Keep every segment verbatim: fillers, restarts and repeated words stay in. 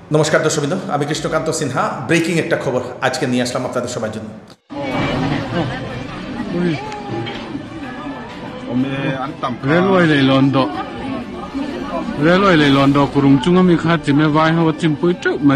নমস্কার দর্শকবৃন্দ, আমি কৃষ্ণকান্ত সিনহা। ব্রেকিং একটা খবর আজকে নিয়ে আসলাম আপনাদের সবার জন্য। রেলওয়ে লন্ড রেলওয়ে লন্ড কুরুংচুংমি খাতিমে বাই হওয়া চিম্পুইটুকমে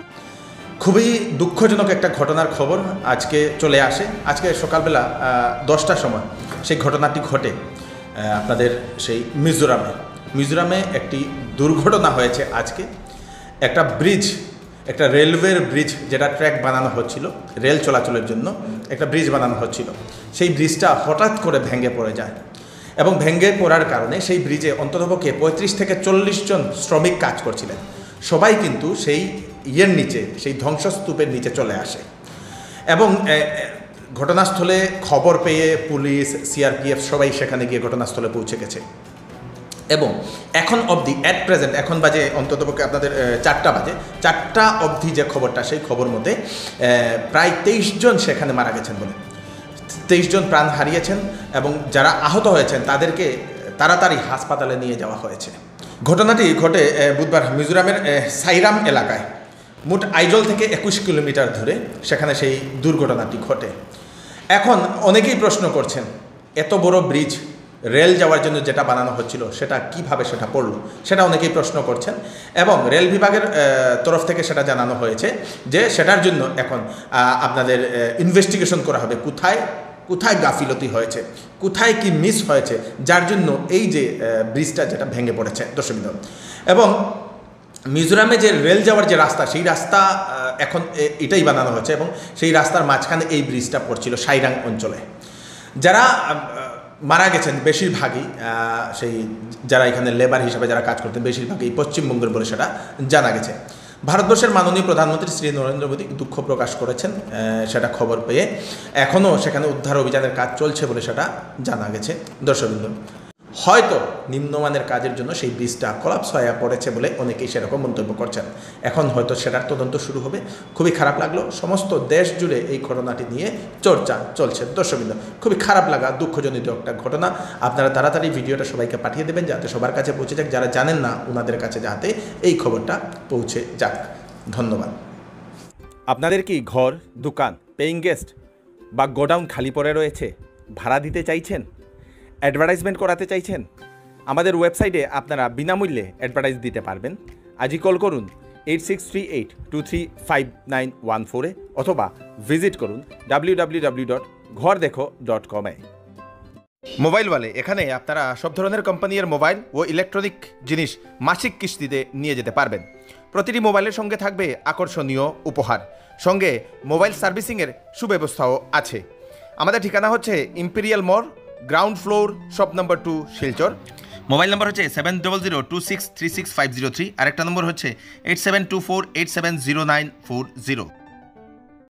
খুবই দুঃখজনক একটা ঘটনার খবর আজকে চলে আসে। আজকে সকালবেলা দশটার সময় সেই ঘটনাটি ঘটে আপনাদের সেই মিজোরামে। মিজোরামে একটি দুর্ঘটনা হয়েছে আজকে। একটা ব্রিজ, একটা রেলওয়ের ব্রিজ, যেটা ট্র্যাক বানানো হচ্ছিল রেল চলাচলের জন্য, একটা ব্রিজ বানানো হচ্ছিল। সেই ব্রিজটা হঠাৎ করে ভেঙে পড়ে যায় এবং ভেঙে পড়ার কারণে সেই ব্রিজে অন্ততপক্ষে পঁয়ত্রিশ থেকে চল্লিশ জন শ্রমিক কাজ করছিলেন। সবাই কিন্তু সেই ইয়ের নিচে, সেই ধ্বংসস্তূপের নিচে চলে আসে এবং ঘটনাস্থলে খবর পেয়ে পুলিশ, সিআরপিএফ সবাই সেখানে গিয়ে ঘটনাস্থলে পৌঁছে গেছে। এবং এখন অবধি অ্যাট প্রেজেন্ট, এখন বাজে অন্ততপক্ষে আপনাদের চারটা বাজে, চারটা অবধি যে খবরটা, সেই খবর মতে প্রায় তেইশ জন সেখানে মারা গেছেন বলে, তেইশ জন প্রাণ হারিয়েছেন এবং যারা আহত হয়েছেন তাদেরকে তাড়াতাড়ি হাসপাতালে নিয়ে যাওয়া হয়েছে। ঘটনাটি ঘটে বুধবার মিজোরামের সাইরাম এলাকায়, মোট আইজল থেকে একুশ কিলোমিটার ধরে সেখানে সেই দুর্ঘটনাটি ঘটে। এখন অনেকেই প্রশ্ন করছেন, এত বড় ব্রিজ রেল যাওয়ার জন্য যেটা বানানো হচ্ছিল সেটা কিভাবে সেটা পড়লো, সেটা অনেকেই প্রশ্ন করছেন। এবং রেল বিভাগের তরফ থেকে সেটা জানানো হয়েছে যে সেটার জন্য এখন আপনাদের ইনভেস্টিগেশন করা হবে, কোথায় কোথায় গাফিলতি হয়েছে, কোথায় কি মিস হয়েছে, যার জন্য এই যে ব্রিজটা যেটা ভেঙে পড়েছে দর্শকবৃন্দ। এবং মিজোরামে যে রেল যাওয়ার যে রাস্তা, সেই রাস্তা এখন এটাই বানানো হচ্ছে এবং সেই রাস্তার মাঝখানে এই ব্রিজটা পড়ছিল সাইরাং অঞ্চলে। যারা মারা গেছেন বেশিরভাগই সেই যারা এখানে লেবার হিসাবে যারা কাজ করতেন বেশিরভাগই পশ্চিমবঙ্গের বলে সেটা জানা গেছে। ভারতবর্ষের মাননীয় প্রধানমন্ত্রী শ্রী নরেন্দ্র মোদী দুঃখ প্রকাশ করেছেন সেটা খবর পেয়ে। এখনও সেখানে উদ্ধার অভিযানের কাজ চলছে বলে সেটা জানা গেছে দর্শকবৃন্দ। হয়তো নিম্নমানের কাজের জন্য সেই ব্রিজটা কলাপস হয়ে পড়েছে বলে অনেকেই সেরকম মন্তব্য করছেন। এখন হয়তো সেটার তদন্ত শুরু হবে। খুবই খারাপ লাগলো, সমস্ত দেশ জুড়ে এই ঘটনাটি নিয়ে চর্চা চলছে দর্শকবৃন্দ। খুবই খারাপ লাগা, দুঃখজনিত একটা ঘটনা। আপনারা তাড়াতাড়ি ভিডিওটা সবাইকে পাঠিয়ে দেবেন যাতে সবার কাছে পৌঁছে যাক, যারা জানেন না ওনাদের কাছে যাতে এই খবরটা পৌঁছে যাক। ধন্যবাদ। আপনাদের কি ঘর, দোকান, পেইং গেস্ট বা গোডাউন খালি পড়ে রয়েছে, ভাড়া দিতে চাইছেন, অ্যাডভার্টাইজমেন্ট করাতে চাইছেন? আমাদের ওয়েবসাইটে আপনারা বিনামূল্যে অ্যাডভার্টাইজ দিতে পারবেন। আজই কল করুন eight six three eight two three five nine one ফোরে অথবা ভিজিট করুন ডাব্লিউ ডাব্লিউ ডাব্লিউ ডট ঘর দেখো ডট কমে। মোবাইল ওয়ালে এখানে আপনারা সব ধরনের কোম্পানির মোবাইল ও ইলেকট্রনিক জিনিস মাসিক কিস্তিতে নিয়ে যেতে পারবেন। প্রতিটি মোবাইলের সঙ্গে থাকবে আকর্ষণীয় উপহার, সঙ্গে মোবাইল সার্ভিসিংয়ের সুব্যবস্থাও আছে। আমাদের ঠিকানা হচ্ছে ইম্পেরিয়াল মোড়, ground floor, shop number two, Silchar. Mobile number হচ্ছে seven double zero two six three six five zero three, আরেকটা নম্বর হচ্ছে eight seven two four eight seven zero nine four zero.